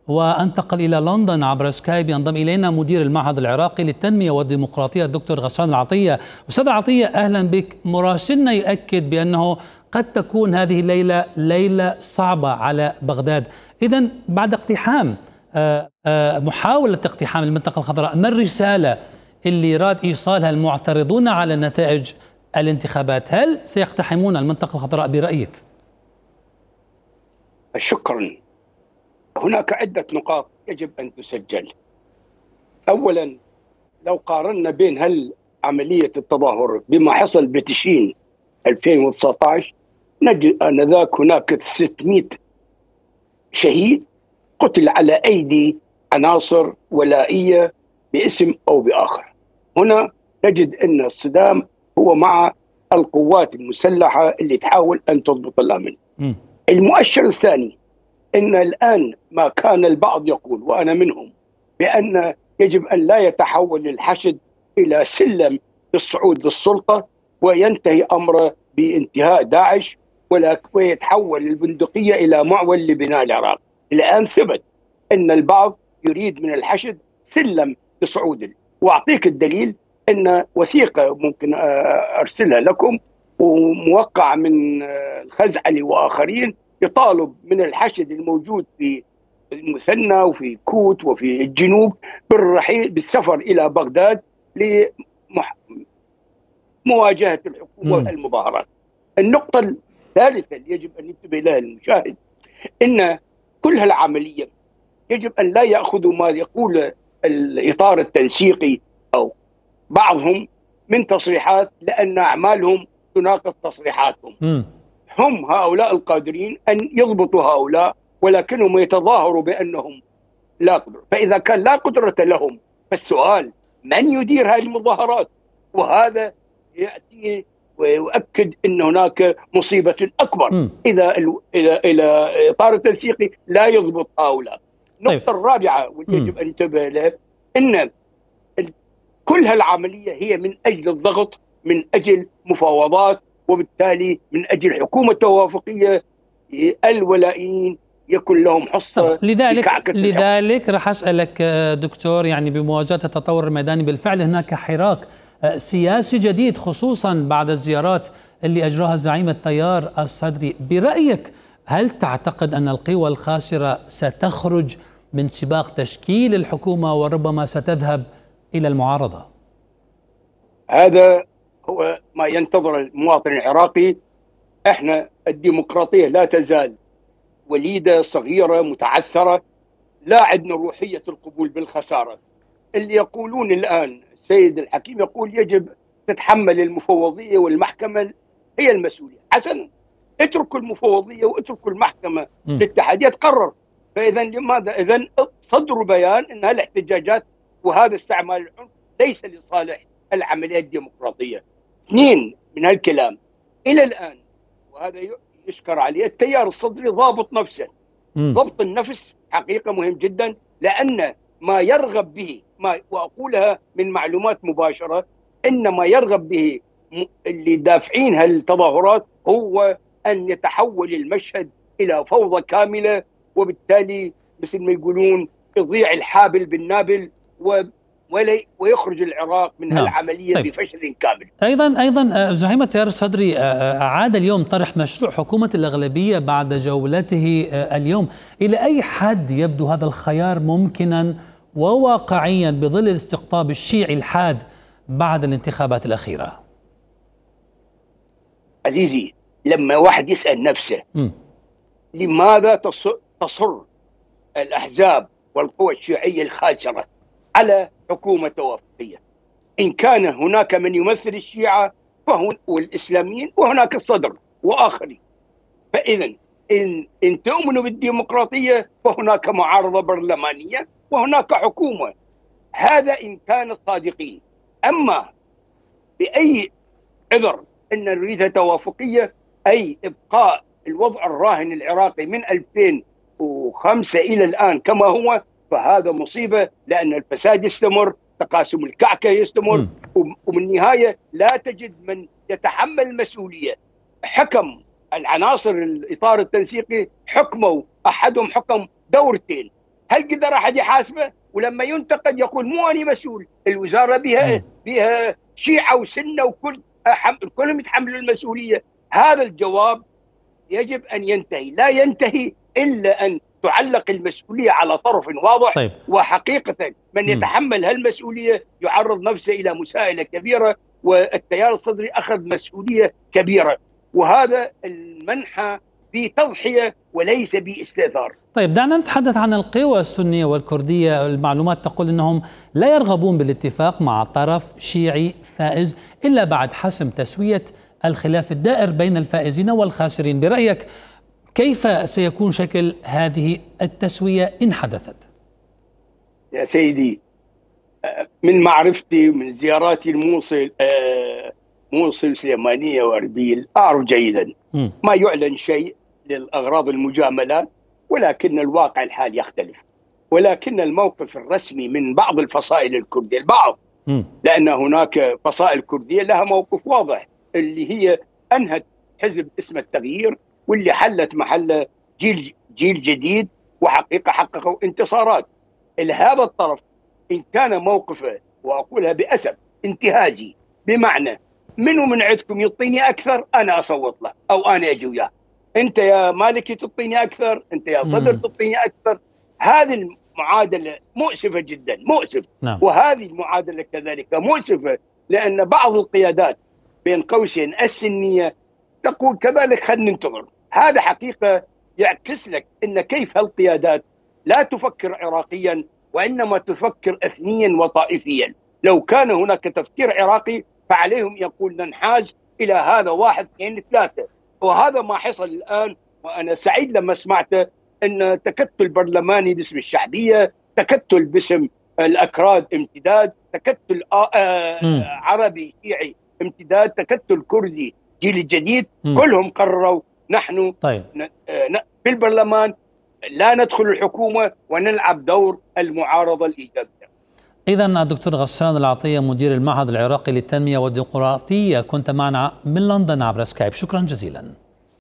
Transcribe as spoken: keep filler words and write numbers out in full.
وانتقل إلى لندن عبر سكايب. ينضم إلينا مدير المعهد العراقي للتنمية والديمقراطية الدكتور غسان العطية. أستاذ العطية أهلا بك. مراسلنا يؤكد بأنه قد تكون هذه الليلة ليلة صعبة على بغداد. إذن بعد اقتحام محاولة اقتحام المنطقة الخضراء، ما الرسالة اللي راد إيصالها المعترضون على نتائج الانتخابات؟ هل سيقتحمون المنطقة الخضراء برأيك؟ شكرا. هناك عدة نقاط يجب أن تسجل. أولا، لو قارنا بين هل عملية التظاهر بما حصل بتشرين ألفين وتسعة عشر، نجد آنذاك هناك ستمئة شهيد قتل على أيدي عناصر ولائية باسم أو بآخر. هنا نجد أن الصدام هو مع القوات المسلحة اللي تحاول أن تضبط الأمن. م. المؤشر الثاني، أن الآن ما كان البعض يقول وأنا منهم بأن يجب أن لا يتحول الحشد إلى سلم للصعود للسلطة وينتهي أمره بانتهاء داعش ويتحول البندقية إلى معول لبناء العراق. الآن ثبت أن البعض يريد من الحشد سلم لصعود. وأعطيك الدليل، أن وثيقة ممكن أرسلها لكم وموقع من الخزعلي وآخرين يطالب من الحشد الموجود في المثنى وفي كوت وفي الجنوب بالرحيل بالسفر إلى بغداد لمواجهة الحكومة والمظاهرات. النقطة الثالثة اللي يجب أن ينتبه لها المشاهد، إن كل هالعملية يجب أن لا يأخذوا ما يقول الإطار التنسيقي أو بعضهم من تصريحات، لأن أعمالهم تناقض تصريحاتهم. م. هم هؤلاء القادرين أن يضبطوا هؤلاء، ولكنهم يتظاهروا بأنهم لا قدرة. فإذا كان لا قدرة لهم، فالسؤال من يدير هذه المظاهرات؟ وهذا يأتي ويؤكد أن هناك مصيبة أكبر م. إذا إلى إلى إطار التنسيقي لا يضبط هؤلاء. النقطة طيب. الرابعة واللي يجب أن ننتبه لها، أن كل هالعملية هي من أجل الضغط، من أجل مفاوضات، وبالتالي من أجل حكومة توافقية الولائيين يكون لهم حصة. لذلك لذلك راح أسألك دكتور، يعني بمواجهة التطور الميداني بالفعل هناك حراك سياسي جديد، خصوصا بعد الزيارات اللي أجراها زعيم التيار الصدري. برأيك هل تعتقد أن القوى الخاسرة ستخرج من سباق تشكيل الحكومة وربما ستذهب إلى المعارضة؟ هذا هو ما ينتظر المواطن العراقي. احنا الديمقراطية لا تزال وليدة صغيرة متعثرة، لا عندنا روحية القبول بالخسارة. اللي يقولون الآن السيد الحكيم يقول يجب تتحمل المفوضية والمحكمة هي المسؤولية. حسنا، اتركوا المفوضية واتركوا المحكمة للاتحادية تقرر. فإذا لماذا إذن صدروا بيان أن هالاحتجاجات وهذا استعمال العنف ليس لصالح العملية الديمقراطية. اثنين من هالكلام إلى الآن، وهذا يشكر عليه التيار الصدري، ضابط نفسه. م. ضبط النفس حقيقة مهم جدا، لأن ما يرغب به، ما وأقولها من معلومات مباشرة، إن ما يرغب به اللي دافعين هالتظاهرات هو أن يتحول المشهد إلى فوضى كاملة، وبالتالي مثل ما يقولون يضيع الحابل بالنابل و ويخرج العراق من نعم. هالعملية طيب. بفشل كامل. أيضا أيضا زعيم التيار الصدري أعاد اليوم طرح مشروع حكومة الأغلبية بعد جولته اليوم. إلى أي حد يبدو هذا الخيار ممكنا وواقعيا بظل الاستقطاب الشيعي الحاد بعد الانتخابات الأخيرة؟ عزيزي، لما واحد يسأل نفسه م. لماذا تصر الأحزاب والقوى الشيعية الخاسرة على حكومة توافقية؟ إن كان هناك من يمثل الشيعة فهو والإسلاميين، وهناك الصدر وآخرين. فإذا إن, إن تؤمنوا بالديمقراطية فهناك معارضة برلمانية وهناك حكومة. هذا إن كان الصادقين. أما بأي عذر أن نريدها توافقية، أي إبقاء الوضع الراهن العراقي من ألفين وخمسة إلى الآن كما هو، فهذا مصيبة، لأن الفساد يستمر، تقاسم الكعكة يستمر، ومن النهاية لا تجد من يتحمل المسؤولية. حكم العناصر الإطار التنسيقي حكموا، أحدهم حكم دورتين هل قدر احد يحاسبه؟ ولما ينتقد يقول مو انا مسؤول، الوزاره بها بها شيعه وسنه وكل كلهم يتحملوا المسؤوليه. هذا الجواب يجب ان ينتهي، لا ينتهي الا ان تعلق المسؤوليه على طرف واضح. طيب. وحقيقه من يتحمل هالمسؤوليه يعرض نفسه الى مساءله كبيره، والتيار الصدري اخذ مسؤوليه كبيره، وهذا المنحى بتضحيه وليس باستئثار. طيب دعنا نتحدث عن القوى السنيه والكرديه. المعلومات تقول انهم لا يرغبون بالاتفاق مع طرف شيعي فائز الا بعد حسم تسويه الخلاف الدائر بين الفائزين والخاسرين. برايك كيف سيكون شكل هذه التسويه ان حدثت؟ يا سيدي، من معرفتي من زياراتي الموصل موصل سليمانيه واربيل اعرف جيدا م. ما يعلن شيء للاغراض المجاملات، ولكن الواقع الحال يختلف. ولكن الموقف الرسمي من بعض الفصائل الكرديه، البعض م. لان هناك فصائل كرديه لها موقف واضح، اللي هي انهت حزب اسمه التغيير، واللي حلت محله جيل جيل جديد، وحقيقه حققوا انتصارات. هذا الطرف ان كان موقفه، واقولها باسف، انتهازي، بمعنى منو من عندكم يعطيني اكثر انا اصوت له او انا اجي وياه، انت يا مالكي تعطيني اكثر، انت يا صدر تعطيني اكثر. هذه المعادله مؤسفه جدا، مؤسف. نعم. وهذه المعادله كذلك مؤسفه، لان بعض القيادات بين قوسين السنيه تقول كذلك خلينا ننتظر. هذا حقيقه يعكس لك ان كيف هالقيادات لا تفكر عراقيا، وانما تفكر اثنيا وطائفيا. لو كان هناك تفكير عراقي فعليهم يقول ننحاز الى هذا واحد اثنين ثلاثه، وهذا ما حصل الان. وانا سعيد لما سمعته ان تكتل برلماني باسم الشعبيه، تكتل باسم الاكراد امتداد، تكتل عربي شيعي امتداد، تكتل كردي جيل الجديد، م. كلهم قرروا نحن طيب. في البرلمان لا ندخل الحكومه ونلعب دور المعارضه الايجابيه. إذا الدكتور غسان العطية مدير المعهد العراقي للتنمية والديمقراطية كنت معنا من لندن عبر سكايب، شكرا جزيلا.